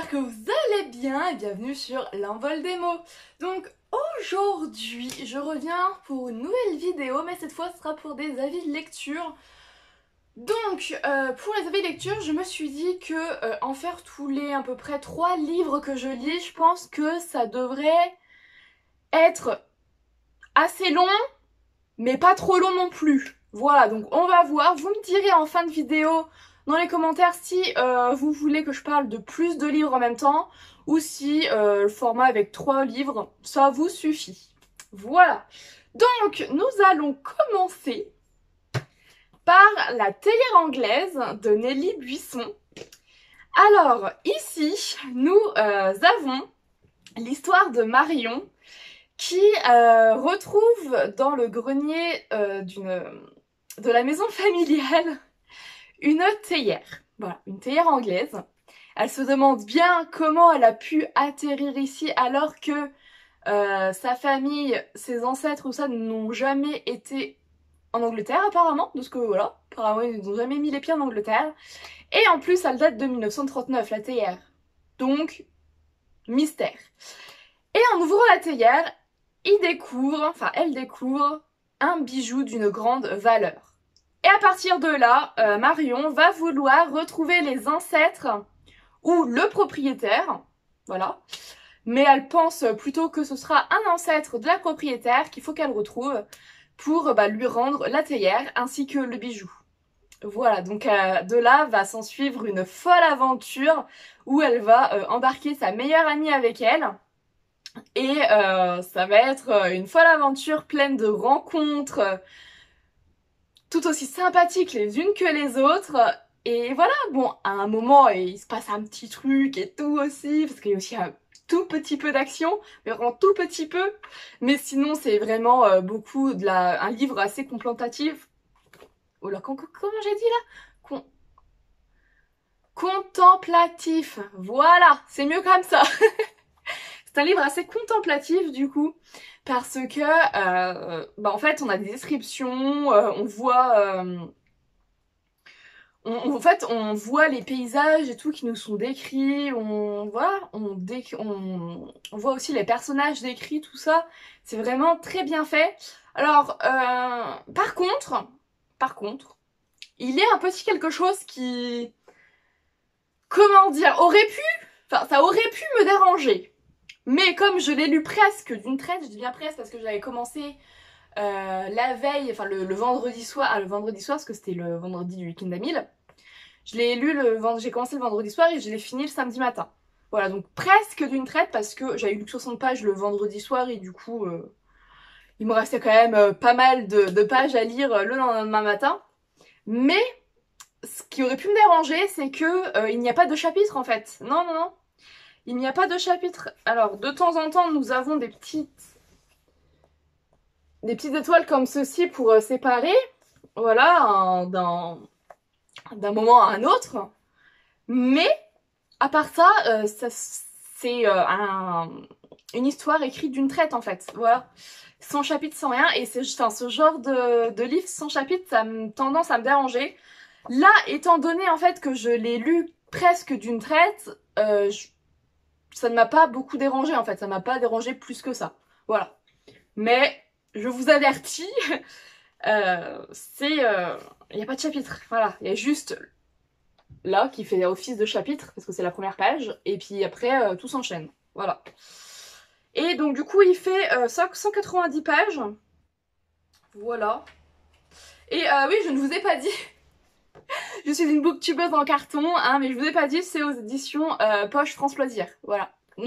j'espère que vous allez bien et bienvenue sur l'envol des mots. Donc aujourd'hui, je reviens pour une nouvelle vidéo, mais cette fois ce sera pour des avis de lecture. Donc pour les avis de lecture, je me suis dit que en faire tous les à peu près 3 livres que je lis, je pense que ça devrait être assez long, mais pas trop long non plus. Voilà, donc on va voir, vous me direz en fin de vidéo dans les commentaires si vous voulez que je parle de plus de livres en même temps ou si le format avec 3 livres, ça vous suffit. Voilà. Donc, nous allons commencer par La théière anglaise de Nelly Buisson. Alors, ici, nous avons l'histoire de Marion qui retrouve dans le grenier de la maison familiale une théière. Voilà, une théière anglaise. Elle se demande bien comment elle a pu atterrir ici alors que sa famille, ses ancêtres ou ça n'ont jamais été en Angleterre apparemment, de ce que voilà, apparemment ils n'ont jamais mis les pieds en Angleterre. Et en plus elle date de 1939 la théière. Donc, mystère. Et en ouvrant la théière, elle découvre un bijou d'une grande valeur. Et à partir de là, Marion va vouloir retrouver les ancêtres ou le propriétaire, voilà. Mais elle pense plutôt que ce sera un ancêtre de la propriétaire qu'il faut qu'elle retrouve pour lui rendre la théière ainsi que le bijou. Voilà, donc de là va s'en suivre une folle aventure où elle va embarquer sa meilleure amie avec elle. Et ça va être une folle aventure pleine de rencontres, tout aussi sympathiques les unes que les autres. Et voilà, bon, à un moment, il se passe un petit truc et tout aussi, parce qu'il y a aussi un tout petit peu d'action, mais vraiment tout petit peu. Mais sinon, c'est vraiment un livre assez contemplatif. Oh là, comment j'ai dit là contemplatif, voilà, c'est mieux comme ça. C'est un livre assez contemplatif du coup, parce que en fait on a des descriptions, on voit en fait on voit les paysages et tout qui nous sont décrits, on voit aussi les personnages décrits, tout ça, c'est vraiment très bien fait. Alors par contre, il y a un petit quelque chose qui, comment dire, ça aurait pu me déranger. Mais comme je l'ai lu presque d'une traite, je dis bien presque parce que j'avais commencé la veille, enfin le vendredi soir, parce que c'était le vendredi du week-end d'Amil. Je l'ai lu j'ai commencé le vendredi soir et je l'ai fini le samedi matin. Voilà, donc presque d'une traite parce que j'avais lu 60 pages le vendredi soir et du coup, il me restait quand même pas mal de pages à lire le lendemain matin. Mais ce qui aurait pu me déranger, c'est que il n'y a pas de chapitre en fait. Non, non, non. Il n'y a pas de chapitre. Alors, de temps en temps, nous avons des petites étoiles comme ceci pour séparer, voilà, d'un moment à un autre. Mais, à part ça, c'est une histoire écrite d'une traite, en fait. Voilà. Sans chapitre, sans rien. Et c'est ce genre de livre sans chapitre, ça a tendance à me déranger. Là, étant donné, en fait, que je l'ai lu presque d'une traite, ça ne m'a pas beaucoup dérangé en fait, ça m'a pas dérangé plus que ça. Voilà. Mais je vous avertis, il n'y a pas de chapitre. Voilà, il y a juste là qui fait office de chapitre parce que c'est la première page et puis après tout s'enchaîne. Voilà. Et donc du coup il fait 190 pages. Voilà. Et oui, je ne vous ai pas dit. Je suis une booktubeuse en carton, hein, mais je vous ai pas dit, c'est aux éditions Poche France Loisirs. Voilà.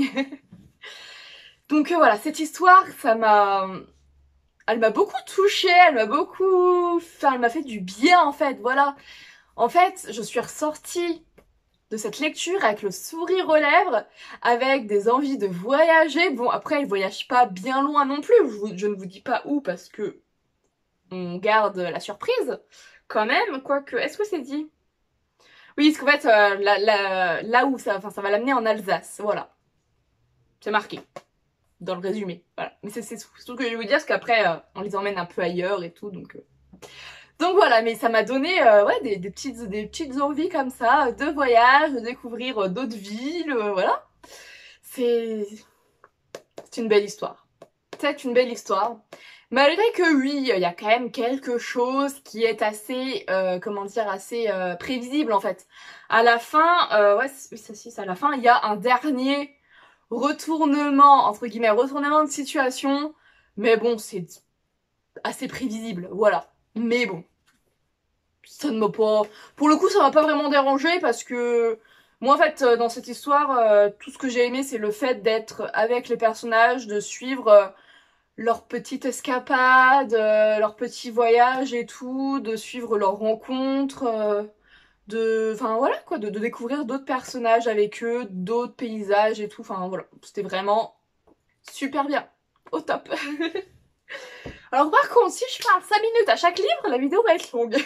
Donc voilà, cette histoire, elle m'a beaucoup touchée, elle m'a fait du bien en fait, voilà. En fait, je suis ressortie de cette lecture avec le sourire aux lèvres, avec des envies de voyager. Bon, après, il voyage pas bien loin non plus, je ne vous dis pas où parce que on garde la surprise. Quand même, quoique, est-ce que c'est dit? Oui, parce qu'en fait, là où ça va l'amener en Alsace, voilà. C'est marqué dans le résumé, voilà. Mais c'est tout ce que je vais vous dire, parce qu'après, on les emmène un peu ailleurs et tout, donc Donc voilà, mais ça m'a donné ouais, des petites envies comme ça, de voyage, de découvrir d'autres villes, voilà. C'est une belle histoire. C'est une belle histoire. Malgré que oui, il y a quand même quelque chose qui est assez, comment dire, assez prévisible en fait. À la fin, ouais, oui, ça, si, à la fin, il y a un dernier retournement, entre guillemets, retournement de situation. Mais bon, c'est assez prévisible, voilà. Mais bon, ça ne m'a pas... Pour le coup, ça m'a pas vraiment dérangé parce que... Moi, en fait, dans cette histoire, tout ce que j'ai aimé, c'est le fait d'être avec les personnages, de suivre leur petite escapade, leur petit voyage et tout, de suivre leurs rencontres, enfin voilà quoi, de découvrir d'autres personnages avec eux, d'autres paysages et tout, enfin voilà, c'était vraiment super bien, au top. Alors par contre, si je parle 5 minutes à chaque livre, la vidéo va être longue.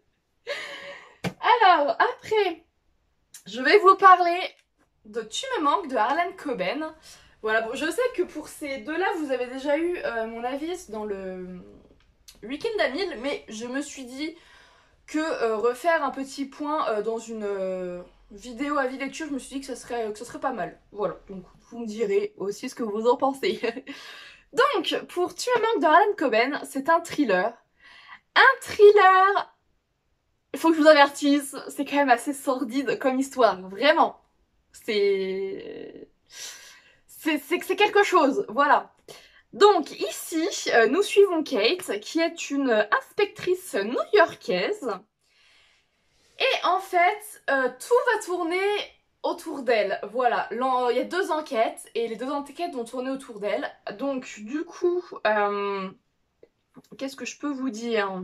Alors après, je vais vous parler de Tu me manques de Harlan Coben. Voilà, bon, je sais que pour ces deux-là, vous avez déjà eu mon avis dans le Week-end à 1000, mais je me suis dit que refaire un petit point dans une vidéo avis lecture, je me suis dit que ça serait pas mal. Voilà, donc vous me direz aussi ce que vous en pensez. Donc, pour Tu me manques de Harlan Coben, c'est un thriller. Un thriller, il faut que je vous avertisse, c'est quand même assez sordide comme histoire, vraiment. C'est quelque chose, voilà. Donc ici, nous suivons Kate, qui est une inspectrice new-yorkaise. Et en fait, tout va tourner autour d'elle. Voilà, il y a 2 enquêtes, et les 2 enquêtes vont tourner autour d'elle. Donc du coup, qu'est-ce que je peux vous dire?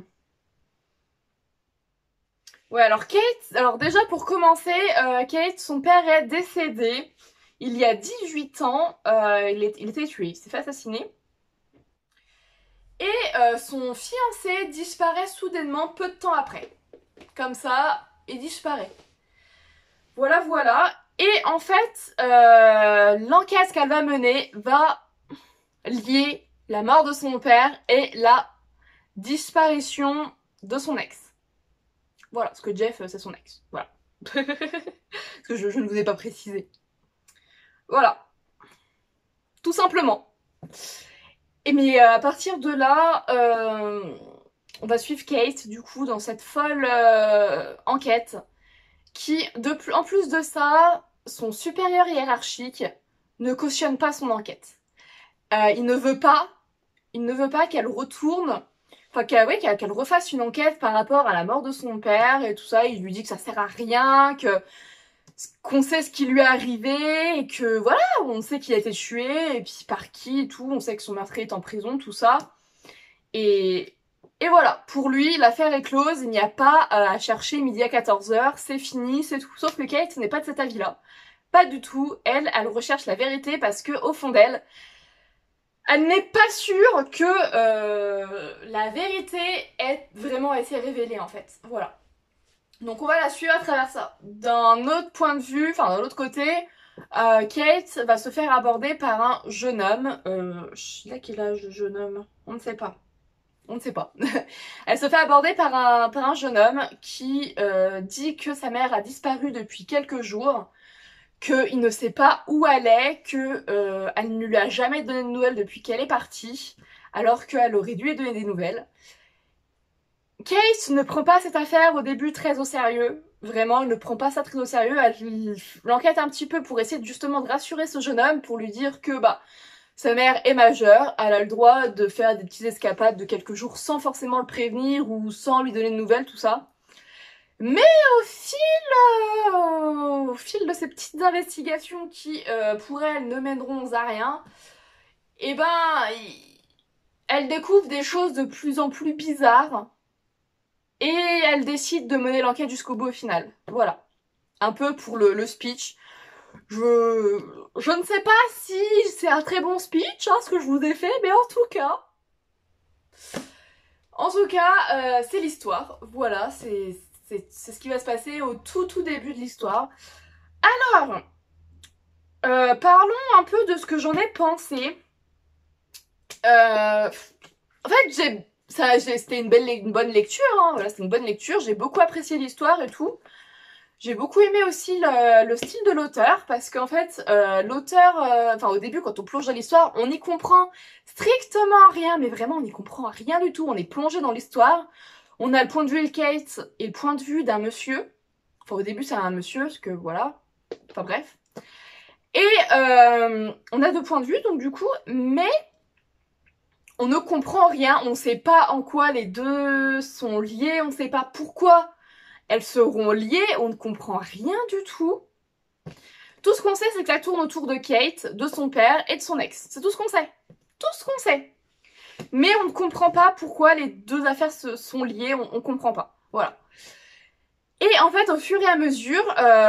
Ouais, alors Kate, alors déjà pour commencer, Kate, son père est décédé il y a 18 ans, il était tué, il s'est fait assassiner. Et son fiancé disparaît soudainement peu de temps après. Comme ça, il disparaît. Voilà, voilà. Et en fait, l'enquête qu'elle va mener va lier la mort de son père et la disparition de son ex. Voilà, parce que Jeff, c'est son ex. Voilà. Parce que je ne vous ai pas précisé. Voilà. Tout simplement. Et mais à partir de là, on va suivre Kate, du coup, dans cette folle enquête qui, en plus de ça, son supérieur hiérarchique ne cautionne pas son enquête. Il ne veut pas qu'elle retourne, enfin qu'elle refasse une enquête par rapport à la mort de son père et tout ça. Il lui dit que ça sert à rien, qu'on sait ce qui lui est arrivé et que voilà, on sait qu'il a été tué et puis par qui et tout. On sait que son meurtrier est en prison, tout ça. Et voilà, pour lui, l'affaire est close, il n'y a pas à chercher midi à 14h, c'est fini, c'est tout. Sauf que Kate n'est pas de cet avis-là. Pas du tout, elle recherche la vérité parce que au fond d'elle, elle n'est pas sûre que la vérité ait vraiment été révélée en fait. Voilà. Donc on va la suivre à travers ça. D'un autre point de vue, enfin d'un autre côté, Kate va se faire aborder par un jeune homme. Il a quel âge le jeune homme? On ne sait pas. On ne sait pas. Elle se fait aborder par un jeune homme qui dit que sa mère a disparu depuis quelques jours, qu'il ne sait pas où elle est, qu'elle ne lui a jamais donné de nouvelles depuis qu'elle est partie, alors qu'elle aurait dû lui donner des nouvelles. Kate ne prend pas cette affaire au début très au sérieux. Vraiment, elle ne prend pas ça très au sérieux. Elle l'enquête un petit peu pour essayer justement de rassurer ce jeune homme, pour lui dire que sa mère est majeure, elle a le droit de faire des petites escapades de quelques jours sans forcément le prévenir ou sans lui donner de nouvelles, tout ça. Mais au fil de ces petites investigations qui, pour elle, ne mèneront à rien, eh ben, elle découvre des choses de plus en plus bizarres et elle décide de mener l'enquête jusqu'au bout au final. Voilà. Un peu pour le speech. Je ne sais pas si c'est un très bon speech, hein, ce que je vous ai fait, mais en tout cas, c'est l'histoire. Voilà, c'est ce qui va se passer au tout début de l'histoire. Alors, parlons un peu de ce que j'en ai pensé. En fait, c'était une bonne lecture, hein, voilà, c'était une bonne lecture, j'ai beaucoup apprécié l'histoire et tout. J'ai beaucoup aimé aussi le style de l'auteur, parce qu'en fait, l'auteur, enfin au début quand on plonge dans l'histoire, on n'y comprend strictement rien, mais vraiment on n'y comprend rien du tout, on est plongé dans l'histoire. On a le point de vue de Kate et le point de vue d'un monsieur. Enfin au début c'est un monsieur, parce que voilà, enfin bref. Et on a deux points de vue, donc du coup, mais on ne comprend rien, on ne sait pas en quoi les deux sont liés, on ne sait pas pourquoi elles seront liées, on ne comprend rien du tout. Tout ce qu'on sait, c'est que ça tourne autour de Kate, de son père et de son ex. C'est tout ce qu'on sait. Tout ce qu'on sait. Mais on ne comprend pas pourquoi les deux affaires sont liées, on ne comprend pas. Voilà. Et en fait, au fur et à mesure,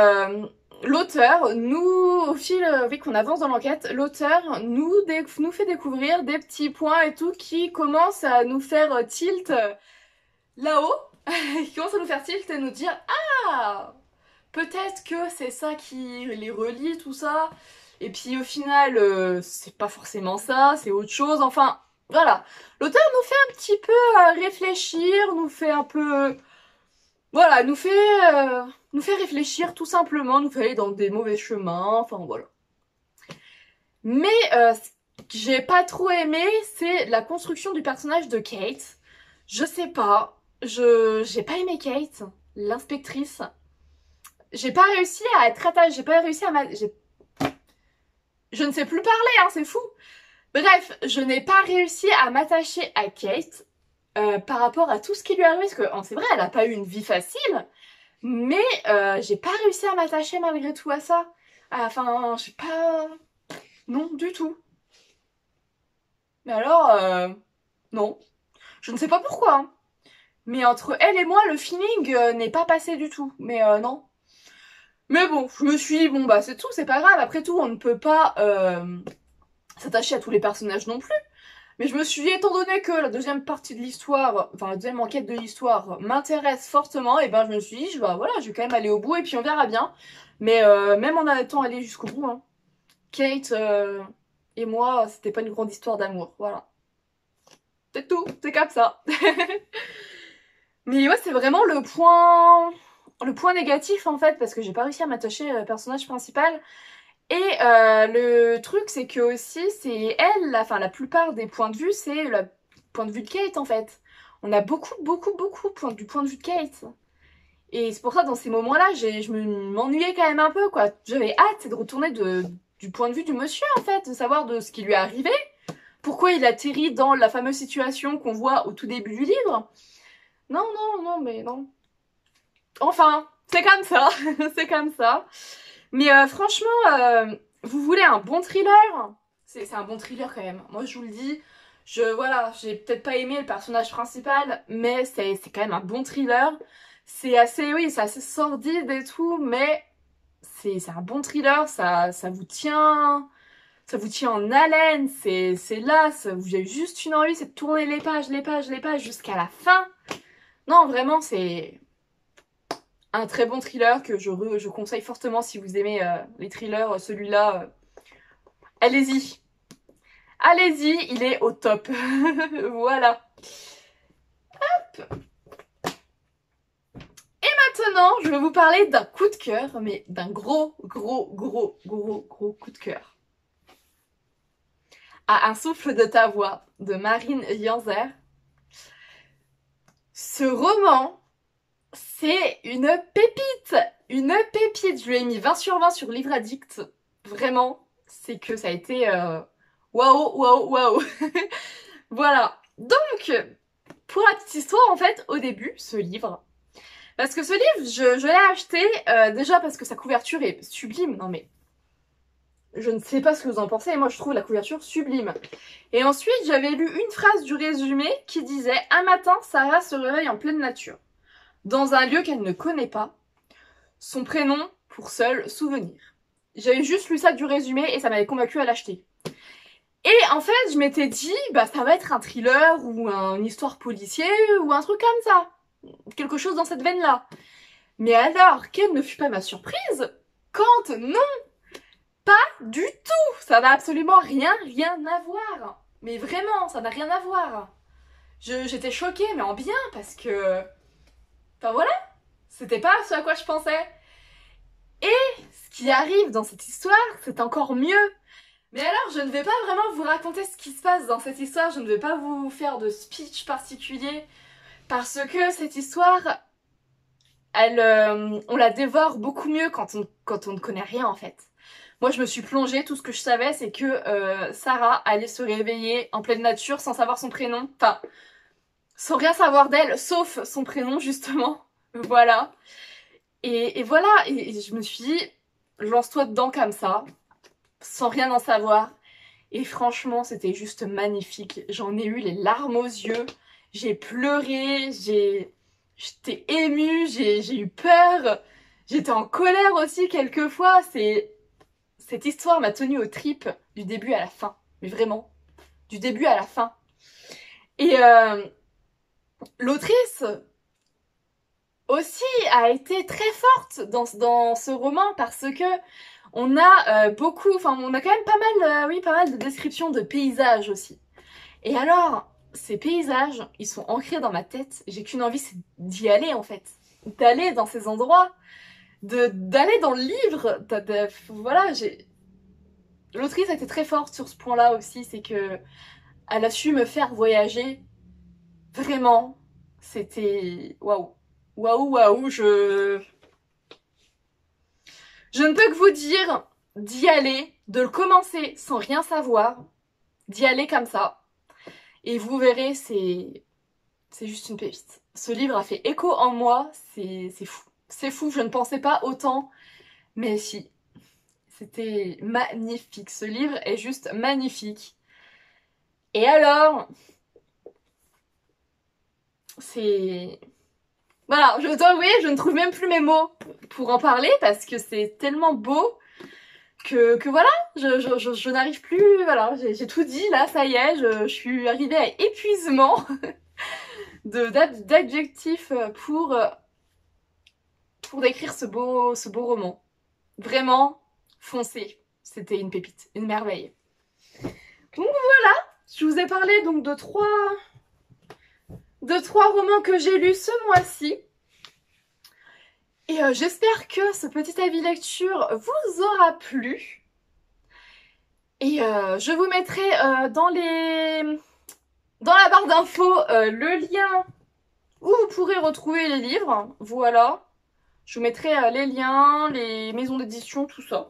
l'auteur au fil qu'on avance dans l'enquête, l'auteur nous fait découvrir des petits points et tout qui commencent à nous faire tilt là-haut, qui commencent à nous faire tilt et nous dire « Ah, peut-être que c'est ça qui les relie, tout ça. » Et puis au final, c'est pas forcément ça, c'est autre chose. Enfin, voilà. L'auteur nous fait un petit peu réfléchir, nous fait un peu... Voilà, nous fait réfléchir tout simplement, nous fait aller dans des mauvais chemins, enfin voilà. Mais ce que j'ai pas trop aimé, c'est la construction du personnage de Kate. Je sais pas, j'ai pas aimé Kate, l'inspectrice. J'ai pas réussi à être attachée, j'ai pas réussi à je ne sais plus parler, hein, c'est fou. Bref, je n'ai pas réussi à m'attacher à Kate par rapport à tout ce qui lui arrive, parce que c'est vrai, elle a pas eu une vie facile, mais j'ai pas réussi à m'attacher malgré tout à ça. Enfin, j'ai pas... Non, du tout. Mais alors, non. Je ne sais pas pourquoi, hein. Mais entre elle et moi, le feeling n'est pas passé du tout. Mais non. Mais bon, je me suis dit, bon bah c'est tout, c'est pas grave. Après tout, on ne peut pas s'attacher à tous les personnages non plus. Mais je me suis dit, étant donné que la deuxième partie de l'histoire, enfin la deuxième enquête de l'histoire m'intéresse fortement, et ben je me suis dit, voilà, je vais quand même aller au bout et puis on verra bien. Mais même en étant allé jusqu'au bout, hein, Kate et moi, c'était pas une grande histoire d'amour, voilà. C'est tout, c'est comme ça. Mais ouais, c'est vraiment le point négatif en fait, parce que j'ai pas réussi à m'attacher au personnage principal. Et le truc, c'est que aussi, c'est elle, enfin la plupart des points de vue, c'est le point de vue de Kate en fait. On a beaucoup du point de vue de Kate. Et c'est pour ça, dans ces moments-là, je m'ennuyais quand même un peu, quoi. J'avais hâte de retourner du point de vue du monsieur, en fait, de savoir de ce qui lui est arrivé, pourquoi il atterrit dans la fameuse situation qu'on voit au tout début du livre. Non, mais non. Enfin, c'est comme ça, c'est comme ça. Mais franchement, vous voulez un bon thriller? C'est un bon thriller quand même. Moi, je vous le dis, voilà, j'ai peut-être pas aimé le personnage principal, mais c'est quand même un bon thriller. C'est assez sordide et tout, mais c'est un bon thriller, ça vous tient en haleine, c'est là, vous avez juste une envie, c'est de tourner les pages jusqu'à la fin. Non, vraiment, c'est un très bon thriller que je conseille fortement si vous aimez les thrillers, celui-là, allez-y. Allez-y, il est au top. Voilà. Hop. Et maintenant, je vais vous parler d'un coup de cœur, mais d'un gros coup de cœur. À un souffle de ta voix, de Marine Janzer. Ce roman, c'est une pépite. Une pépite. Je lui ai mis 20 sur 20 sur Livre Addict. Vraiment, c'est que ça a été... waouh. Voilà. Donc, pour la petite histoire, en fait, au début, ce livre... Parce que ce livre, je l'ai acheté déjà parce que sa couverture est sublime. Non mais... Je ne sais pas ce que vous en pensez, moi je trouve la couverture sublime. Et ensuite, j'avais lu une phrase du résumé qui disait « Un matin, Sarah se réveille en pleine nature, dans un lieu qu'elle ne connaît pas, son prénom pour seul souvenir. » J'avais juste lu ça du résumé et ça m'avait convaincu à l'acheter. Et en fait, je m'étais dit, bah ça va être un thriller ou une histoire policière ou un truc comme ça. Quelque chose dans cette veine-là. Mais alors, quelle ne fut pas ma surprise quand non, pas du tout. Ça n'a absolument rien à voir. Mais vraiment, ça n'a rien à voir. J'étais choquée, mais en bien, parce que... Enfin voilà, c'était pas ce à quoi je pensais. Et ce qui arrive dans cette histoire, c'est encore mieux. Mais alors, je ne vais pas vraiment vous raconter ce qui se passe dans cette histoire, je ne vais pas vous faire de speech particulier, parce que cette histoire, on la dévore beaucoup mieux quand on ne connaît rien en fait. Moi, je me suis plongée, tout ce que je savais, c'est que Sarah allait se réveiller en pleine nature sans savoir son prénom. Enfin, sans rien savoir d'elle, sauf son prénom, justement. Voilà. Et voilà, et je me suis dit, lance-toi dedans comme ça, sans rien en savoir. Et franchement, c'était juste magnifique. J'en ai eu les larmes aux yeux. J'ai pleuré, j'étais émue, j'ai eu peur. J'étais en colère aussi quelquefois. Cette histoire m'a tenue aux tripes du début à la fin. Mais vraiment, du début à la fin. Et l'autrice aussi a été très forte dans ce roman parce que on a on a quand même pas mal de descriptions de paysages aussi. Et alors, ces paysages, ils sont ancrés dans ma tête. J'ai qu'une envie, c'est d'y aller en fait, d'aller dans ces endroits, d'aller dans le livre. Voilà, l'autrice a été très forte sur ce point-là aussi, c'est que elle a su me faire voyager. Vraiment, c'était waouh, waouh, waouh. Je ne peux que vous dire d'y aller, de le commencer sans rien savoir, d'y aller comme ça. Et vous verrez, c'est juste une pépite. Ce livre a fait écho en moi, c'est fou. C'est fou, je ne pensais pas autant, mais si. C'était magnifique, ce livre est juste magnifique. Et alors, c'est... Voilà, je dois avouer, je ne trouve même plus mes mots pour en parler parce que c'est tellement beau que voilà, je n'arrive plus, voilà, j'ai tout dit là, ça y est, je suis arrivée à épuisement d'adjectifs pour décrire ce beau roman. Vraiment, foncez, c'était une pépite, une merveille. Donc voilà, je vous ai parlé donc de trois romans que j'ai lus ce mois-ci. Et j'espère que ce petit avis lecture vous aura plu. Et je vous mettrai dans la barre d'infos le lien où vous pourrez retrouver les livres. Voilà. Je vous mettrai les liens, les maisons d'édition, tout ça.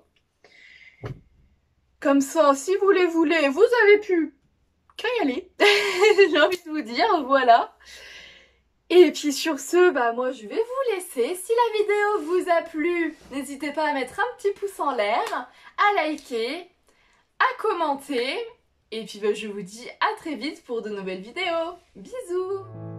Comme ça, si vous les voulez, vous avez pu qu'à y aller. J'ai envie de vous dire, voilà. Et puis sur ce, bah moi je vais vous laisser. Si la vidéo vous a plu, n'hésitez pas à mettre un petit pouce en l'air, à liker, à commenter. Et puis bah, je vous dis à très vite pour de nouvelles vidéos. Bisous!